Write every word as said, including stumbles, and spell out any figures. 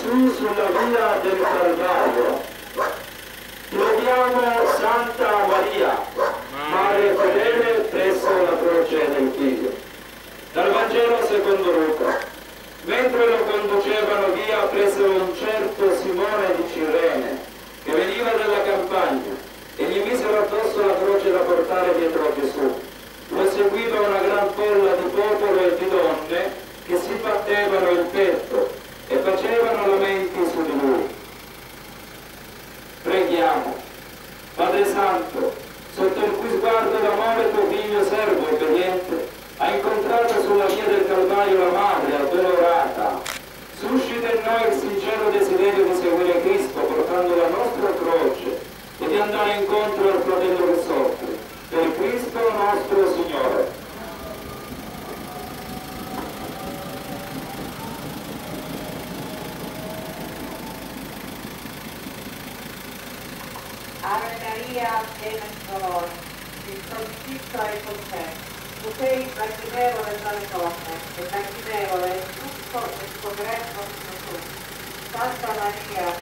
Gesù sulla via del Calvario. Lodiamo Santa Maria, Madre fedele presso la croce del Figlio. Dal Vangelo secondo Luca. Mentre lo conducevano via, presero un certo Simone di Cirene, che veniva dalla campagna, e gli misero addosso la croce da portare dietro a Gesù. Lo seguiva una gran folla di popolo e di donne che si battevano il petto e facevano lamenti su di lui. Preghiamo. Padre Santo, sotto il cui sguardo d'amore tuo figlio servo obbediente ha incontrato sulla via del Calvario la Madre addolorata, suscita in noi il sincero desiderio di seguire Cristo portando la nostra croce e di andare incontro al fratello che soffre. Per Cristo nostro Signore. Ave Maria, piena di dolore, il crocifisso è con te. Tu sei immaginevole tra le donne, e immaginevole è tutto il tuo greco Gesù. Santa Maria,